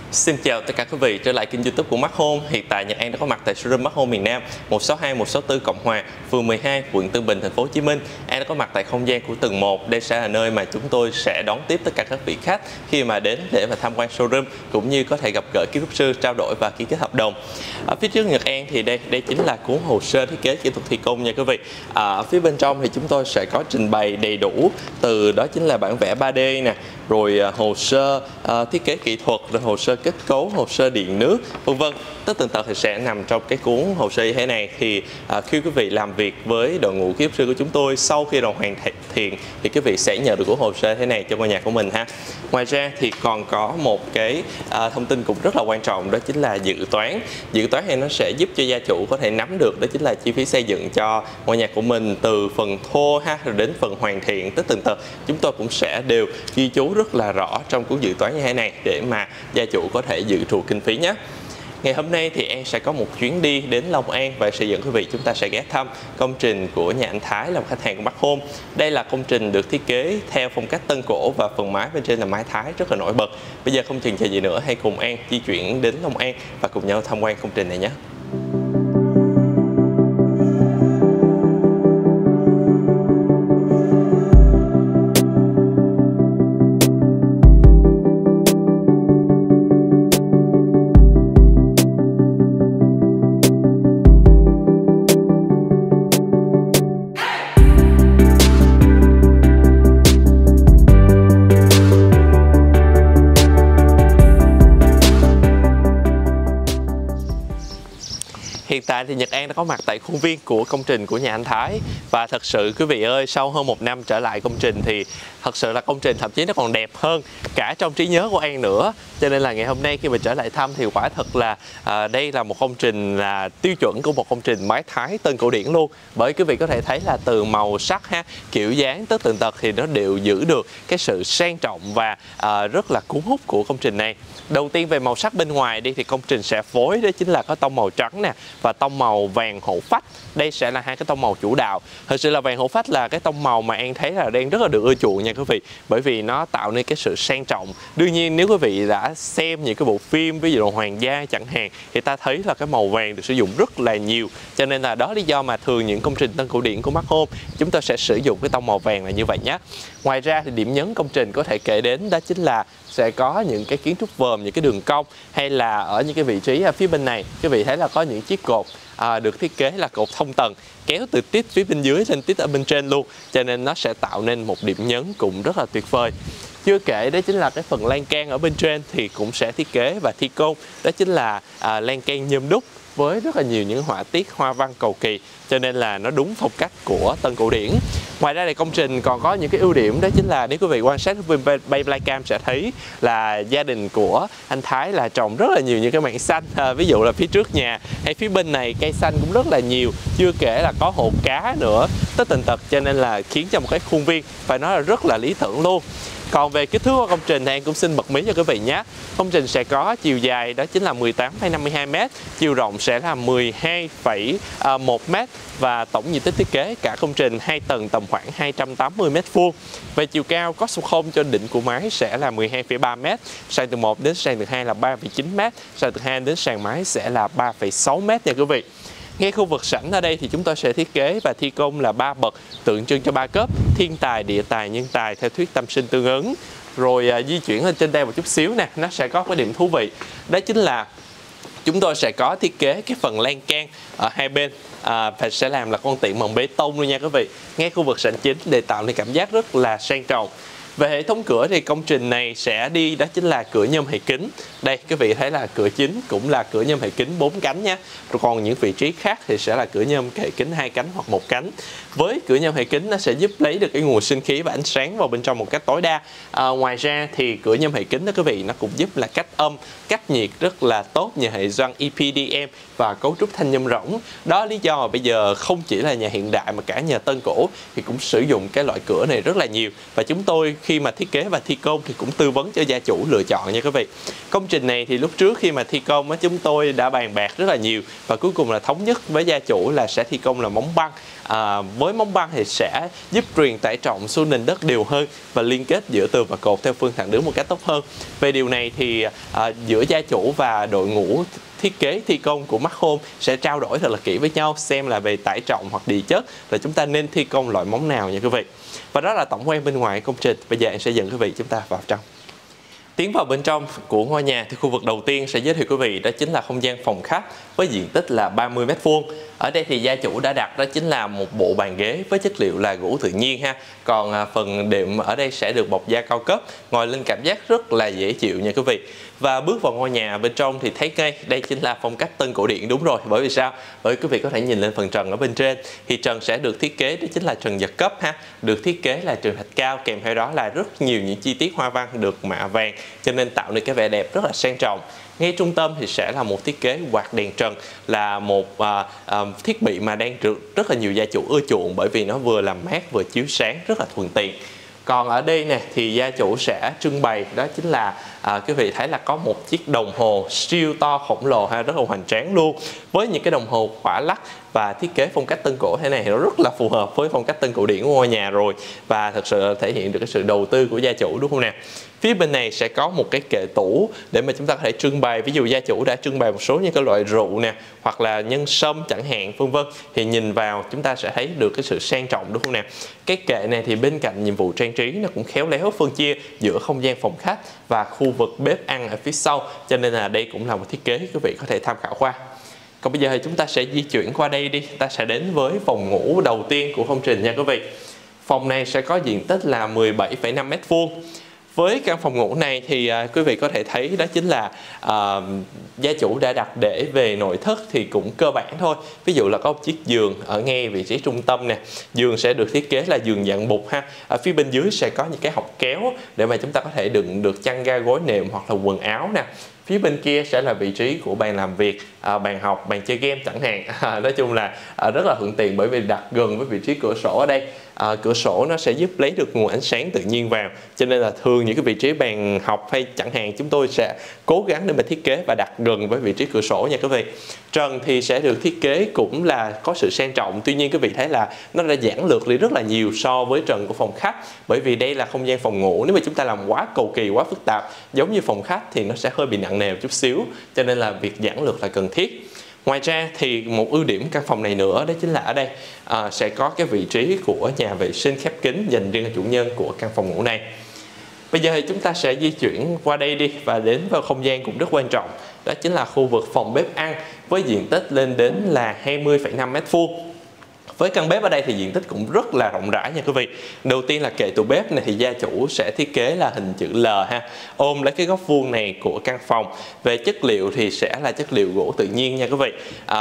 Xin chào tất cả quý vị trở lại kênh YouTube của Mắt Home. Hiện tại Nhật An đã có mặt tại showroom Mắt Home miền Nam 162 164 Cộng Hòa, phường 12, quận Tân Bình, thành phố Hồ Chí Minh. An đã có mặt tại không gian của tầng 1. Đây sẽ là nơi mà chúng tôi sẽ đón tiếp tất cả các vị khách khi mà đến để mà tham quan showroom, cũng như có thể gặp gỡ kiến trúc sư, trao đổi và ký kết hợp đồng. Ở phía trước Nhật An thì đây chính là cuốn hồ sơ thiết kế kỹ thuật thi công nha quý vị. Ở phía bên trong thì chúng tôi sẽ có trình bày đầy đủ, từ đó chính là bản vẽ 3D nè, rồi hồ sơ thiết kế kỹ thuật, rồi hồ sơ kết cấu, hồ sơ điện nước, vân vân. Tất tần tật thì sẽ nằm trong cái cuốn hồ sơ như thế này. Thì khi quý vị làm việc với đội ngũ kiến trúc sư của chúng tôi, sau khi đồng hoàn thiện thì quý vị sẽ nhận được cuốn hồ sơ thế này cho ngôi nhà của mình ha. Ngoài ra thì còn có một cái thông tin cũng rất là quan trọng, đó chính là dự toán. Dự toán này nó sẽ giúp cho gia chủ có thể nắm được đó chính là chi phí xây dựng cho ngôi nhà của mình, từ phần thô ha rồi đến phần hoàn thiện tất tần tật. Chúng tôi cũng sẽ đều ghi chú rất là rõ trong cuốn dự toán như thế này để mà gia chủ có thể dự trù kinh phí nhé. Ngày hôm nay thì An sẽ có một chuyến đi đến Long An và sẽ dẫn quý vị chúng ta sẽ ghé thăm công trình của nhà anh Thái, làm khách hàng của Mắt Home. Đây là công trình được thiết kế theo phong cách Tân cổ và phần mái bên trên là mái Thái rất là nổi bật. Bây giờ không chần chờ gì nữa, hãy cùng An di chuyển đến Long An và cùng nhau tham quan công trình này nhé. Hiện tại thì Nhật An đã có mặt tại khuôn viên của công trình của nhà anh Thái. Và thật sự quý vị ơi, sau hơn 1 năm trở lại công trình thì thật sự là công trình thậm chí nó còn đẹp hơn cả trong trí nhớ của An nữa. Cho nên là ngày hôm nay khi mình trở lại thăm thì quả thật là đây là một công trình là tiêu chuẩn của một công trình mái Thái Tân cổ điển luôn. Bởi quý vị có thể thấy là từ màu sắc ha, kiểu dáng tất tần tật thì nó đều giữ được cái sự sang trọng và rất là cuốn hút của công trình này. Đầu tiên về màu sắc bên ngoài đi thì công trình sẽ phối đó chính là có tông màu trắng nè và tông màu vàng hổ phách. Đây sẽ là hai cái tông màu chủ đạo. Thật sự là vàng hổ phách là cái tông màu mà An thấy là đang rất là được ưa chuộng nha quý vị, bởi vì nó tạo nên cái sự sang trọng. Đương nhiên nếu quý vị đã xem những cái bộ phim ví dụ là Hoàng gia chẳng hạn thì ta thấy là cái màu vàng được sử dụng rất là nhiều. Cho nên là đó lý do mà thường những công trình tân cổ điển của Mắt Home chúng ta sẽ sử dụng cái tông màu vàng là như vậy nhé. Ngoài ra thì điểm nhấn công trình có thể kể đến đó chính là sẽ có những cái kiến trúc vòm, những cái đường cong, hay là ở những cái vị trí ở phía bên này quý vị thấy là có những chiếc cột được thiết kế là cột thông tầng kéo từ tít phía bên dưới lên tít ở bên trên luôn, cho nên nó sẽ tạo nên một điểm nhấn cũng rất là tuyệt vời. Chưa kể đó chính là cái phần lan can ở bên trên thì cũng sẽ thiết kế và thi công đó chính là lan can nhôm đúc với rất là nhiều những họa tiết hoa văn cầu kỳ, cho nên là nó đúng phong cách của tân cổ điển. Ngoài ra thì công trình còn có những cái ưu điểm, đó chính là nếu quý vị quan sát bên bay flycam sẽ thấy là gia đình của anh Thái là trồng rất là nhiều những cái mảng xanh, ví dụ là phía trước nhà hay phía bên này cây xanh cũng rất là nhiều, chưa kể là có hồ cá nữa tất tần tật, cho nên là khiến cho một cái khuôn viên phải nói là rất là lý tưởng luôn. Còn về kích thước của công trình thì An cũng xin bật mí cho quý vị nhé. Công trình sẽ có chiều dài đó chính là 18,52 m, chiều rộng sẽ là 12,1 m và tổng diện tích thiết kế cả công trình 2 tầng tầm khoảng 280 m². Về chiều cao có số 0 cho đỉnh của mái sẽ là 12,3 m, sàn từ 1 đến sàn từ 2 là 3,9 m, sàn từ 2 đến sàn mái sẽ là 3,6 m nha quý vị. Ngay khu vực sảnh ở đây thì chúng tôi sẽ thiết kế và thi công là 3 bậc tượng trưng cho 3 cấp: thiên tài, địa tài, nhân tài theo thuyết tâm sinh tương ứng. Rồi di chuyển lên trên đây một chút xíu nè, nó sẽ có cái điểm thú vị, đó chính là chúng tôi sẽ có thiết kế cái phần lan can ở hai bên và sẽ làm là con tiện bằng bê tông luôn nha quý vị, ngay khu vực sảnh chính để tạo nên cảm giác rất là sang trọng. Về hệ thống cửa thì công trình này sẽ đi đó chính là cửa nhôm hệ kính. Đây quý vị thấy là cửa chính cũng là cửa nhôm hệ kính 4 cánh nha. Rồi còn những vị trí khác thì sẽ là cửa nhôm hệ kính 2 cánh hoặc 1 cánh. Với cửa nhôm hệ kính nó sẽ giúp lấy được cái nguồn sinh khí và ánh sáng vào bên trong một cách tối đa. Ngoài ra thì cửa nhôm hệ kính đó quý vị, nó cũng giúp là cách âm, cách nhiệt rất là tốt nhờ hệ gioăng EPDM và cấu trúc thanh nhôm rỗng. Đó lý do mà bây giờ không chỉ là nhà hiện đại mà cả nhà tân cổ thì cũng sử dụng cái loại cửa này rất là nhiều. Và chúng tôi khi mà thiết kế và thi công thì cũng tư vấn cho gia chủ lựa chọn nha quý vị. Công trình này thì lúc trước khi mà thi công chúng tôi đã bàn bạc rất là nhiều và cuối cùng là thống nhất với gia chủ là sẽ thi công là móng băng. Với móng băng thì sẽ giúp truyền tải trọng xuống nền đất đều hơn và liên kết giữa tường và cột theo phương thẳng đứng một cách tốt hơn. Về điều này thì giữa gia chủ và đội ngũ thiết kế thi công của Mac Home sẽ trao đổi thật là kỹ với nhau xem là về tải trọng hoặc địa chất là chúng ta nên thi công loại móng nào nha quý vị. Và đó là tổng quan bên ngoài công trình. Bây giờ em sẽ dẫn quý vị chúng ta vào trong. Tiến vào bên trong của ngôi nhà thì khu vực đầu tiên sẽ giới thiệu quý vị đó chính là không gian phòng khách với diện tích là 30 m². Ở đây thì gia chủ đã đặt đó chính là một bộ bàn ghế với chất liệu là gỗ tự nhiên ha. Còn phần đệm ở đây sẽ được bọc da cao cấp, ngồi lên cảm giác rất là dễ chịu nha quý vị. Và bước vào ngôi nhà bên trong thì thấy ngay đây chính là phong cách tân cổ điển, đúng rồi. Bởi vì sao? Bởi quý vị có thể nhìn lên phần trần ở bên trên thì trần sẽ được thiết kế đó chính là trần giật cấp ha, được thiết kế là trần thạch cao, kèm theo đó là rất nhiều những chi tiết hoa văn được mạ vàng, cho nên tạo nên cái vẻ đẹp rất là sang trọng. Ngay trung tâm thì sẽ là một thiết kế quạt đèn trần, là một thiết bị mà đang rất là nhiều gia chủ ưa chuộng bởi vì nó vừa làm mát vừa chiếu sáng rất là thuận tiện. Còn ở đây nè thì gia chủ sẽ trưng bày đó chính là quý vị thấy là có một chiếc đồng hồ siêu to khổng lồ ha, rất là hoành tráng luôn, với những cái đồng hồ khỏa lắc và thiết kế phong cách tân cổ thế này nó rất là phù hợp với phong cách tân cổ điển của ngôi nhà rồi, và thật sự thể hiện được cái sự đầu tư của gia chủ, đúng không nè. Phía bên này sẽ có một cái kệ tủ để mà chúng ta có thể trưng bày, ví dụ gia chủ đã trưng bày một số những cái loại rượu nè hoặc là nhân sâm chẳng hạn vân vân, thì nhìn vào chúng ta sẽ thấy được cái sự sang trọng, đúng không nè. Cái kệ này thì bên cạnh nhiệm vụ trang trí nó cũng khéo léo phân chia giữa không gian phòng khách và khu vực bếp ăn ở phía sau, cho nên là đây cũng là một thiết kế quý vị có thể tham khảo qua. Còn bây giờ thì chúng ta sẽ di chuyển qua đây đi, ta sẽ đến với phòng ngủ đầu tiên của công trình nha quý vị. Phòng này sẽ có diện tích là 17,5 m². Với căn phòng ngủ này thì quý vị có thể thấy đó chính là gia chủ đã đặt để về nội thất thì cũng cơ bản thôi. Ví dụ là có một chiếc giường ở ngay vị trí trung tâm nè. Giường sẽ được thiết kế là giường dạng bục ha. Ở phía bên dưới sẽ có những cái hộc kéo để mà chúng ta có thể đựng được chăn ga gối nệm hoặc là quần áo nè. Phía bên kia sẽ là vị trí của bàn làm việc, bàn học, bàn chơi game chẳng hạn. Nói chung là rất là thuận tiện bởi vì đặt gần với vị trí cửa sổ ở đây. Cửa sổ nó sẽ giúp lấy được nguồn ánh sáng tự nhiên vào, cho nên là thường những cái vị trí bàn học hay chẳng hạn chúng tôi sẽ cố gắng để mà thiết kế và đặt gần với vị trí cửa sổ nha quý vị. Trần thì sẽ được thiết kế cũng là có sự sang trọng, tuy nhiên quý vị thấy là nó đã giản lược đi rất là nhiều so với trần của phòng khách, bởi vì đây là không gian phòng ngủ. Nếu mà chúng ta làm quá cầu kỳ, quá phức tạp giống như phòng khách thì nó sẽ hơi bị nặng nề một chút xíu, cho nên là việc giản lược là cần thiết. Ngoài ra thì một ưu điểm căn phòng này nữa đó chính là ở đây sẽ có cái vị trí của nhà vệ sinh khép kín dành riêng cho chủ nhân của căn phòng ngủ này. Bây giờ thì chúng ta sẽ di chuyển qua đây đi và đến vào không gian cũng rất quan trọng, đó chính là khu vực phòng bếp ăn với diện tích lên đến là 20,5 m². Với căn bếp ở đây thì diện tích cũng rất là rộng rãi nha quý vị. Đầu tiên là kệ tủ bếp này thì gia chủ sẽ thiết kế là hình chữ L ha, ôm lấy cái góc vuông này của căn phòng. Về chất liệu thì sẽ là chất liệu gỗ tự nhiên nha quý vị.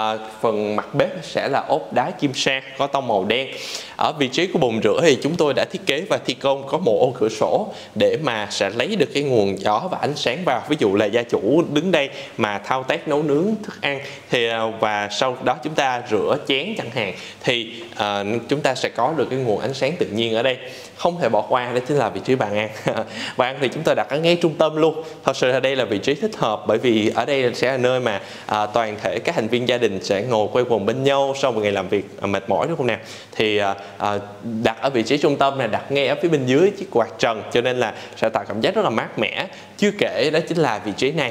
Phần mặt bếp sẽ là ốp đá kim sa có tông màu đen. Ở vị trí của bồn rửa thì chúng tôi đã thiết kế và thi công có một ô cửa sổ để mà sẽ lấy được cái nguồn gió và ánh sáng vào. Ví dụ là gia chủ đứng đây mà thao tác nấu nướng thức ăn thì và sau đó chúng ta rửa chén chẳng hạn thì chúng ta sẽ có được cái nguồn ánh sáng tự nhiên ở đây. Không thể bỏ qua đó chính là vị trí bàn ăn. Bàn ăn thì chúng ta đặt ở ngay trung tâm luôn. Thật sự là đây là vị trí thích hợp bởi vì ở đây sẽ là nơi mà toàn thể các thành viên gia đình sẽ ngồi quây quần bên nhau sau một ngày làm việc mệt mỏi, đúng không nào? Thì đặt ở vị trí trung tâm này, đặt ngay ở phía bên dưới chiếc quạt trần, cho nên là sẽ tạo cảm giác rất là mát mẻ. Chưa kể đó chính là vị trí này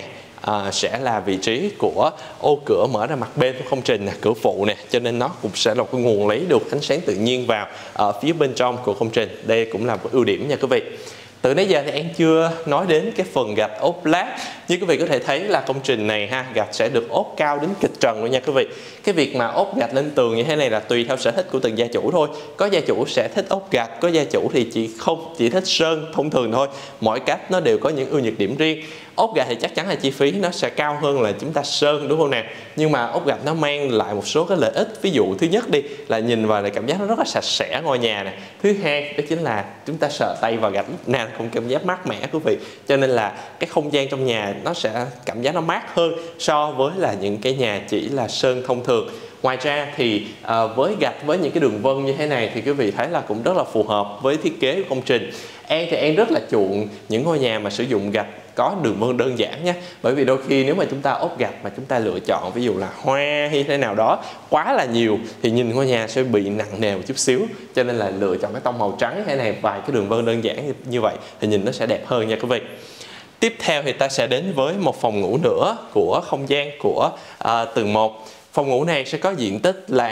sẽ là vị trí của ô cửa mở ra mặt bên của công trình nè, cửa phụ nè, cho nên nó cũng sẽ là cái nguồn lấy được ánh sáng tự nhiên vào ở phía bên trong của công trình. Đây cũng là một ưu điểm nha quý vị. Từ nãy giờ thì em chưa nói đến cái phần gạch ốp lát. Như quý vị có thể thấy là công trình này ha, gạch sẽ được ốp cao đến kịch trần luôn nha quý vị. Cái việc mà ốp gạch lên tường như thế này là tùy theo sở thích của từng gia chủ thôi. Có gia chủ sẽ thích ốp gạch, có gia chủ thì chỉ thích sơn thông thường thôi. Mỗi cách nó đều có những ưu nhược điểm riêng. Ốp gạch thì chắc chắn là chi phí nó sẽ cao hơn là chúng ta sơn, đúng không nè? Nhưng mà ốp gạch nó mang lại một số cái lợi ích. Ví dụ thứ nhất đi là nhìn vào là cảm giác nó rất là sạch sẽ ngôi nhà nè. Thứ hai đó chính là chúng ta sờ tay vào gạch lúc nào cũng cảm giác mát mẻ quý vị. Cho nên là cái không gian trong nhà nó sẽ cảm giác nó mát hơn so với là những cái nhà chỉ là sơn thông thường. Ngoài ra thì với gạch với những cái đường vân như thế này thì quý vị thấy là cũng rất là phù hợp với thiết kế của công trình. An thì An rất là chuộng những ngôi nhà mà sử dụng gạch có đường vân đơn giản nhé. Bởi vì đôi khi nếu mà chúng ta ốp gạch mà chúng ta lựa chọn ví dụ là hoa hay thế nào đó quá là nhiều thì nhìn ngôi nhà sẽ bị nặng nề một chút xíu. Cho nên là lựa chọn cái tông màu trắng thế này, vài cái đường vân đơn giản như vậy thì nhìn nó sẽ đẹp hơn nha quý vị. Tiếp theo thì ta sẽ đến với một phòng ngủ nữa của không gian của tầng 1. Phòng ngủ này sẽ có diện tích là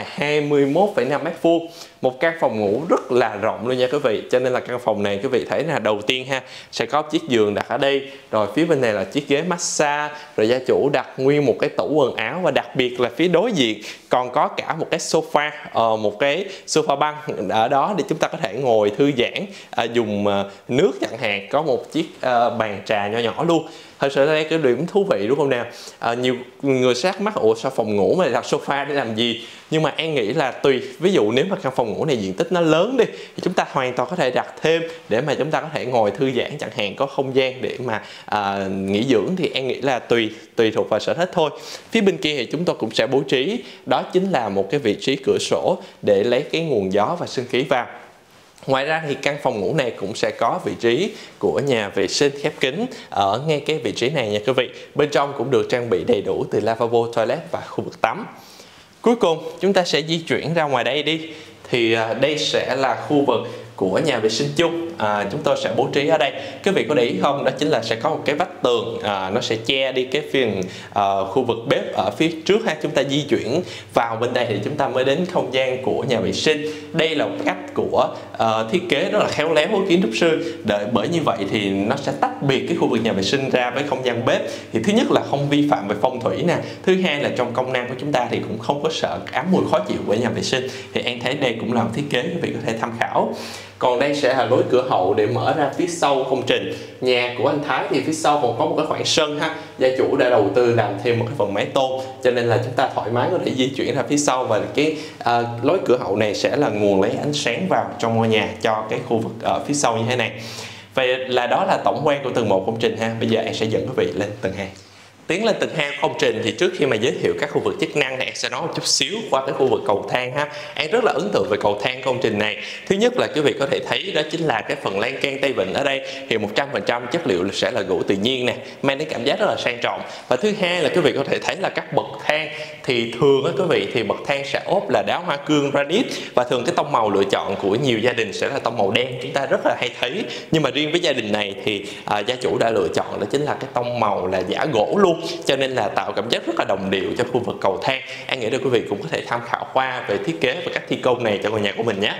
21,5 m². Một căn phòng ngủ rất là rộng luôn nha quý vị. Cho nên là căn phòng này quý vị thấy là đầu tiên ha, sẽ có chiếc giường đặt ở đây. Rồi phía bên này là chiếc ghế massage. Rồi gia chủ đặt nguyên một cái tủ quần áo. Và đặc biệt là phía đối diện còn có cả một cái sofa, một cái sofa băng ở đó để chúng ta có thể ngồi thư giãn, dùng nước chẳng hạn. Có một chiếc bàn trà nhỏ nhỏ luôn. Thật sự đây cái điểm thú vị đúng không nào? Nhiều người sẽ thắc mắc ủa sao phòng ngủ mà đặt sofa để làm gì? Nhưng mà An nghĩ là tùy, ví dụ nếu mà căn phòng ngủ này diện tích nó lớn đi thì chúng ta hoàn toàn có thể đặt thêm để mà chúng ta có thể ngồi thư giãn chẳng hạn, có không gian để mà nghỉ dưỡng thì An nghĩ là tùy thuộc vào sở thích thôi. Phía bên kia thì chúng tôi cũng sẽ bố trí, đó chính là một cái vị trí cửa sổ để lấy cái nguồn gió và sinh khí vào. Ngoài ra thì căn phòng ngủ này cũng sẽ có vị trí của nhà vệ sinh khép kín ở ngay cái vị trí này nha quý vị. Bên trong cũng được trang bị đầy đủ từ lavabo, toilet và khu vực tắm. Cuối cùng chúng ta sẽ di chuyển ra ngoài đây đi. Thì đây sẽ là khu vực của nhà vệ sinh chung. Chúng tôi sẽ bố trí ở đây. Quý vị có để ý không? Đó chính là sẽ có một cái vách tường, nó sẽ che đi cái phần khu vực bếp ở phía trước ha. Chúng ta di chuyển vào bên đây thì chúng ta mới đến không gian của nhà vệ sinh. Đây là một cách của thiết kế rất là khéo léo của kiến trúc sư. Bởi như vậy thì nó sẽ tách biệt cái khu vực nhà vệ sinh ra với không gian bếp. Thì thứ nhất là không vi phạm về phong thủy nè. Thứ hai là trong công năng của chúng ta thì cũng không có sợ ám mùi khó chịu của nhà vệ sinh. Thì An thấy đây cũng là một thiết kế quý vị có thể tham khảo. Còn đây sẽ là lối cửa hậu để mở ra phía sau công trình. Nhà của anh Thái thì phía sau còn có một cái khoảng sân ha. Gia chủ đã đầu tư làm thêm một cái phần mái tôn, cho nên là chúng ta thoải mái có thể di chuyển ra phía sau. Và cái lối cửa hậu này sẽ là nguồn lấy ánh sáng vào trong ngôi nhà cho cái khu vực ở phía sau như thế này. Vậy là đó là tổng quan của tầng 1 công trình ha. Bây giờ An sẽ dẫn quý vị lên tầng 2. Tiến lên tầng 2 công trình thì trước khi mà giới thiệu các khu vực chức năng thì An sẽ nói một chút xíu qua cái khu vực cầu thang ha. An rất là ấn tượng về cầu thang công trình này. Thứ nhất là quý vị có thể thấy đó chính là cái phần lan can tay vịn ở đây thì 100% chất liệu sẽ là gỗ tự nhiên nè, mang đến cảm giác rất là sang trọng. Và thứ hai là quý vị có thể thấy là các bậc thang thì thường á quý vị thì bậc thang sẽ ốp là đá hoa cương granite, và thường cái tông màu lựa chọn của nhiều gia đình sẽ là tông màu đen, chúng ta rất là hay thấy. Nhưng mà riêng với gia đình này thì gia chủ đã lựa chọn đó chính là cái tông màu là giả gỗ luôn, cho nên là tạo cảm giác rất là đồng điệu cho khu vực cầu thang. Anh nghĩ là quý vị cũng có thể tham khảo qua về thiết kế và cách thi công này cho ngôi nhà của mình nhé.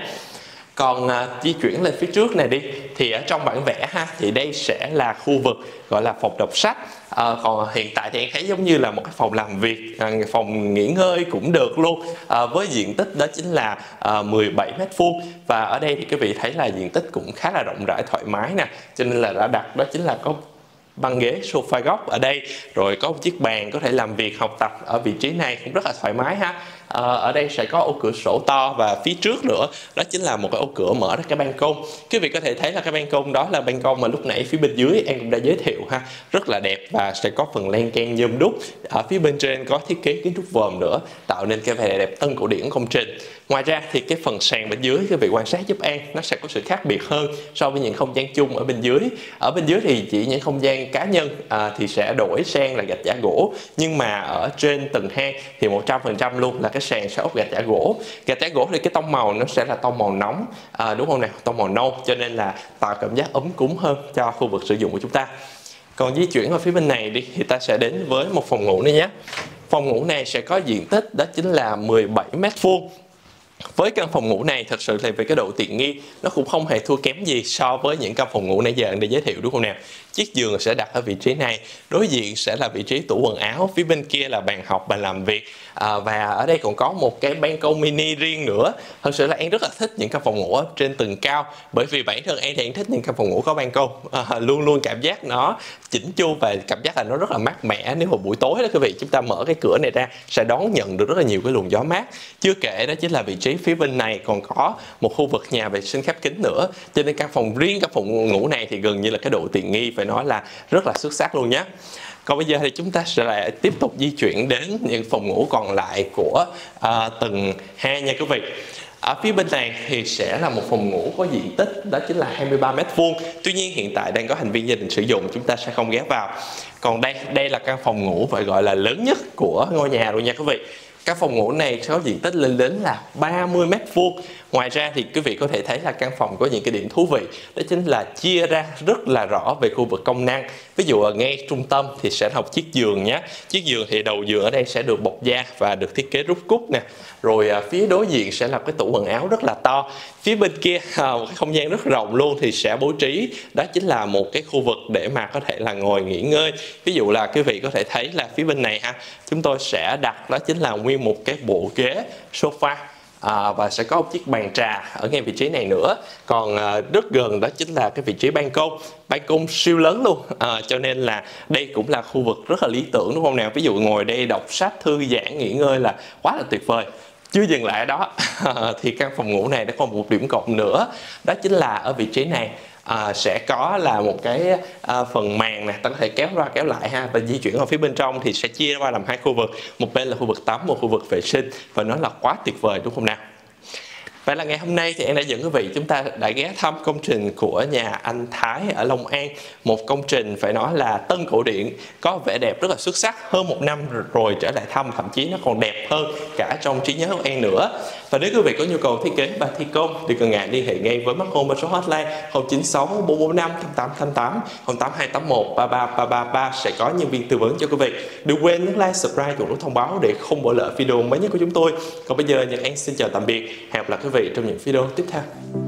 Còn di chuyển lên phía trước này đi thì ở trong bản vẽ ha, thì đây sẽ là khu vực gọi là phòng đọc sách. Còn hiện tại thì em thấy giống như là một cái phòng làm việc, phòng nghỉ ngơi cũng được luôn, với diện tích đó chính là 17 m². Và ở đây thì quý vị thấy là diện tích cũng khá là rộng rãi thoải mái nè, cho nên là đã đặt đó chính là có băng ghế sofa góc ở đây, rồi có một chiếc bàn có thể làm việc học tập ở vị trí này cũng rất là thoải mái ha. Ở đây sẽ có ô cửa sổ to, và phía trước nữa đó chính là một cái ô cửa mở ra cái ban công. Quý vị có thể thấy là cái ban công đó là ban công mà lúc nãy phía bên dưới em cũng đã giới thiệu ha, rất là đẹp và sẽ có phần lan can nhôm đúc. Ở phía bên trên có thiết kế kiến trúc vòm nữa, tạo nên cái vẻ đẹp tân cổ điển công trình. Ngoài ra thì cái phần sàn bên dưới, quý vị quan sát giúp An, nó sẽ có sự khác biệt hơn so với những không gian chung ở bên dưới. Ở bên dưới thì chỉ những không gian cá nhân thì sẽ đổi sang là gạch giả gỗ, nhưng mà ở trên tầng 2 thì 100% luôn là cái sàn sẽ ốp gạch giả gỗ. Gạch giả gỗ thì cái tông màu nó sẽ là tông màu nóng, đúng không nào, tông màu nâu, cho nên là tạo cảm giác ấm cúng hơn cho khu vực sử dụng của chúng ta. Còn di chuyển ở phía bên này đi thì ta sẽ đến với một phòng ngủ này nhé. Phòng ngủ này sẽ có diện tích đó chính là 17 m². Với căn phòng ngủ này thật sự là về cái độ tiện nghi nó cũng không hề thua kém gì so với những căn phòng ngủ nãy giờ để giới thiệu, đúng không nào? Chiếc giường sẽ đặt ở vị trí này, đối diện sẽ là vị trí tủ quần áo, phía bên kia là bàn học, bàn làm việc, và ở đây còn có một cái ban công mini riêng nữa. Thật sự là An rất là thích những căn phòng ngủ ở trên tầng cao, bởi vì bản thân An thì An thích những căn phòng ngủ có ban công, luôn luôn cảm giác nó chỉnh chu và cảm giác là nó rất là mát mẻ. Nếu mà buổi tối đó quý vị, chúng ta mở cái cửa này ra sẽ đón nhận được rất là nhiều cái luồng gió mát. Chưa kể đó chính là vị trí phía bên này còn có một khu vực nhà vệ sinh khép kín nữa, cho nên căn phòng ngủ này thì gần như là cái độ tiện nghi phải nói là rất là xuất sắc luôn nhé. Còn bây giờ thì chúng ta sẽ lại tiếp tục di chuyển đến những phòng ngủ còn lại của tầng 2 nha quý vị. Ở phía bên này thì sẽ là một phòng ngủ có diện tích đó chính là 23 m². Tuy nhiên hiện tại đang có thành viên gia đình sử dụng, chúng ta sẽ không ghé vào. Còn đây là căn phòng ngủ phải gọi là lớn nhất của ngôi nhà luôn nha quý vị. Căn phòng ngủ này có diện tích lên đến là 30 m². Ngoài ra thì quý vị có thể thấy là căn phòng có những cái điểm thú vị, đó chính là chia ra rất là rõ về khu vực công năng. Ví dụ ở ngay trung tâm thì sẽ là một chiếc giường nhé. Chiếc giường thì đầu giường ở đây sẽ được bọc da và được thiết kế rút cúc nè. Rồi phía đối diện sẽ là cái tủ quần áo rất là to. Phía bên kia một cái không gian rất rộng luôn thì sẽ bố trí đó chính là một cái khu vực để mà có thể là ngồi nghỉ ngơi. Ví dụ là quý vị có thể thấy là phía bên này chúng tôi sẽ đặt đó chính là nguyên một cái bộ ghế sofa. Và sẽ có một chiếc bàn trà ở ngay vị trí này nữa. Còn rất gần đó chính là cái vị trí ban công. Ban công siêu lớn luôn, cho nên là đây cũng là khu vực rất là lý tưởng đúng không nào. Ví dụ ngồi đây đọc sách, thư giãn, nghỉ ngơi là quá là tuyệt vời. Chưa dừng lại ở đó thì căn phòng ngủ này nó còn một điểm cộng nữa, đó chính là ở vị trí này sẽ có là một cái phần màn nè, ta có thể kéo ra kéo lại và di chuyển ở phía bên trong thì sẽ chia ra làm hai khu vực, một bên là khu vực tắm, một khu vực vệ sinh, và nó là quá tuyệt vời đúng không nào. Vậy là ngày hôm nay thì em đã dẫn quý vị chúng ta đã ghé thăm công trình của nhà anh Thái ở Long An. Một công trình phải nói là tân cổ điển, có vẻ đẹp rất là xuất sắc. Hơn một năm rồi trở lại thăm, thậm chí nó còn đẹp hơn cả trong trí nhớ của em nữa. Và nếu quý vị có nhu cầu thiết kế và thi công, đừng ngần ngại liên hệ ngay với Mark Home bên số hotline 096 445 8888 08281 33333 sẽ có nhân viên tư vấn cho quý vị. Đừng quên nhấn like, subscribe và nút thông báo để không bỏ lỡ video mới nhất của chúng tôi. Còn bây giờ Nhật An xin chào tạm biệt, hẹn gặp lại quý vị trong những video tiếp theo.